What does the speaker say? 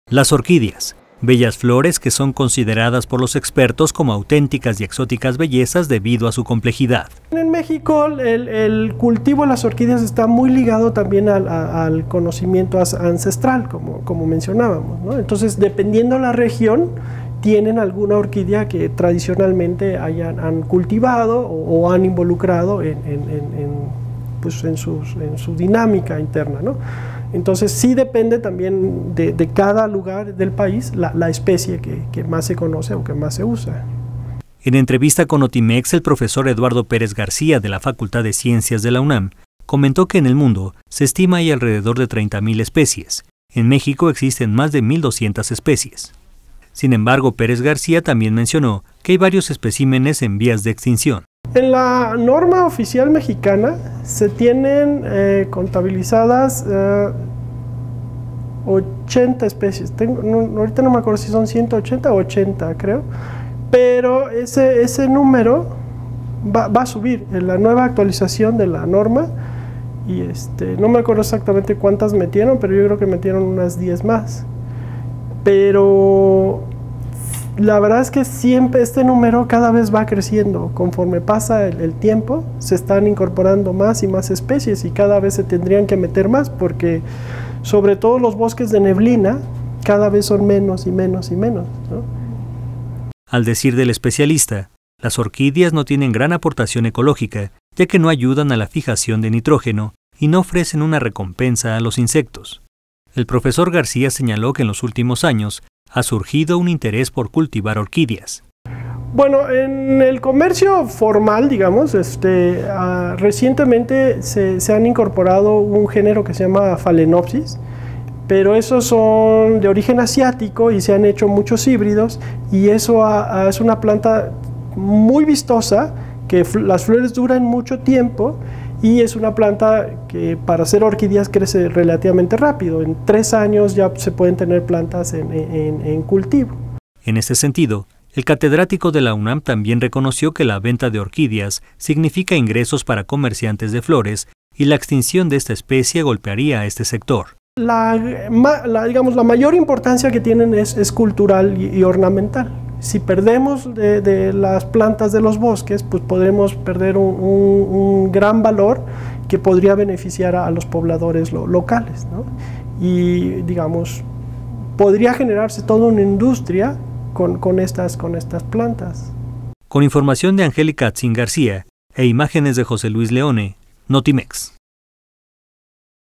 Las orquídeas, bellas flores que son consideradas por los expertos como auténticas y exóticas bellezas debido a su complejidad. En México el cultivo de las orquídeas está muy ligado también al conocimiento ancestral, como mencionábamos, ¿no? Entonces, dependiendo de la región, tienen alguna orquídea que tradicionalmente han cultivado o han involucrado en su dinámica interna, ¿no? Entonces sí depende también de cada lugar del país la especie que más se conoce o que más se usa. En entrevista con Notimex, el profesor Eduardo Pérez García de la Facultad de Ciencias de la UNAM comentó que en el mundo se estima hay alrededor de 30.000 especies. En México existen más de 1.200 especies. Sin embargo, Pérez García también mencionó que hay varios especímenes en vías de extinción. En la norma oficial mexicana se tienen contabilizadas 80 especies. Ahorita no me acuerdo si son 180 o 80, creo. Pero ese número va a subir en la nueva actualización de la norma. Y no me acuerdo exactamente cuántas metieron, pero yo creo que metieron unas 10 más. Pero la verdad es que siempre este número cada vez va creciendo. Conforme pasa el tiempo, se están incorporando más y más especies y cada vez se tendrían que meter más porque sobre todo los bosques de neblina cada vez son menos y menos y menos, ¿no? Al decir del especialista, las orquídeas no tienen gran aportación ecológica, ya que no ayudan a la fijación de nitrógeno y no ofrecen una recompensa a los insectos. El profesor García señaló que en los últimos años ha surgido un interés por cultivar orquídeas. Bueno, en el comercio formal, digamos, recientemente se han incorporado un género que se llama Phalaenopsis, pero esos son de origen asiático y se han hecho muchos híbridos y eso es una planta muy vistosa, que las flores duran mucho tiempo y es una planta que para hacer orquídeas crece relativamente rápido. En 3 años ya se pueden tener plantas en cultivo. En este sentido, el catedrático de la UNAM también reconoció que la venta de orquídeas significa ingresos para comerciantes de flores y la extinción de esta especie golpearía a este sector. La mayor importancia que tienen es cultural y ornamental. Si perdemos de las plantas de los bosques, pues podremos perder un gran valor que podría beneficiar a los pobladores locales, ¿no? Y digamos, podría generarse toda una industria con estas plantas. Con información de Angélica Atzin García e imágenes de José Luis Leone, Notimex.